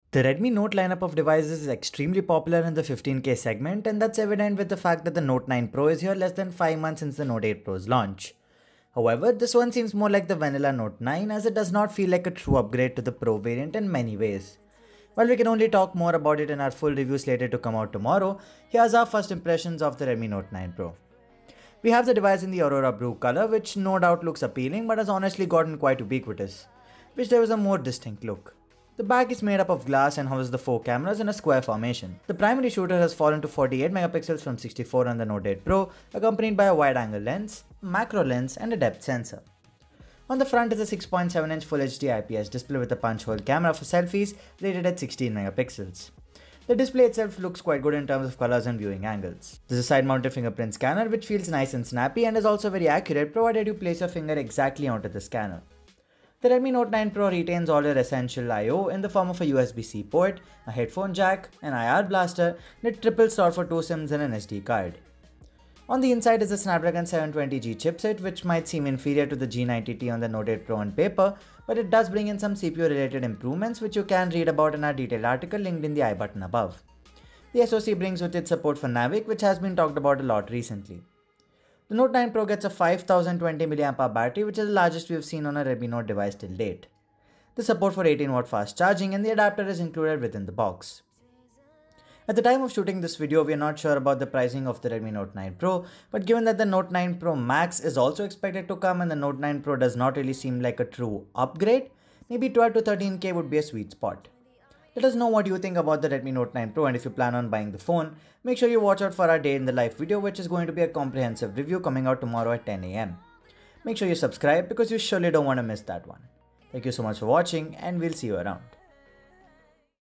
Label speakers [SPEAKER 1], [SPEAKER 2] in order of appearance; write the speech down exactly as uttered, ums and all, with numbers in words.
[SPEAKER 1] The Redmi Note lineup of devices is extremely popular in the fifteen K segment, and that's evident with the fact that the Note nine Pro is here less than five months since the Note eight Pro's launch. However, this one seems more like the vanilla Note nine, as it does not feel like a true upgrade to the Pro variant in many ways. While we can only talk more about it in our full review slated to come out tomorrow, here's our first impressions of the Redmi Note nine Pro. We have the device in the Aurora Blue color, which no doubt looks appealing but has honestly gotten quite ubiquitous. Wish there was a more distinct look. The back is made up of glass and houses the four cameras in a square formation. The primary shooter has fallen to forty-eight megapixels from sixty-four on the Note eight Pro, accompanied by a wide-angle lens, macro lens and a depth sensor. On the front is a six point seven inch Full H D I P S display with a punch-hole camera for selfies rated at sixteen megapixels. The display itself looks quite good in terms of colors and viewing angles. There's a side-mounted fingerprint scanner which feels nice and snappy and is also very accurate provided you place your finger exactly onto the scanner. The Redmi Note nine Pro retains all your essential I O in the form of a U S B C port, a headphone jack, an I R blaster, and a triple slot for two SIMs and an S D card. On the inside is a Snapdragon seven twenty G chipset, which might seem inferior to the G ninety T on the Note eight Pro on paper, but it does bring in some C P U related improvements which you can read about in our detailed article linked in the I button above. The S O C brings with it support for Navic, which has been talked about a lot recently. The Note nine Pro gets a five thousand twenty milliamp hour battery, which is the largest we have seen on a Redmi Note device till date. The support for eighteen watt fast charging and the adapter is included within the box. At the time of shooting this video, we are not sure about the pricing of the Redmi Note nine Pro, but given that the Note nine Pro Max is also expected to come and the Note nine Pro does not really seem like a true upgrade, maybe twelve to thirteen K would be a sweet spot. Let us know what you think about the Redmi Note nine Pro, and if you plan on buying the phone, make sure you watch out for our day in the life video, which is going to be a comprehensive review coming out tomorrow at ten A M Make sure you subscribe because you surely don't want to miss that one. Thank you so much for watching and we'll see you around.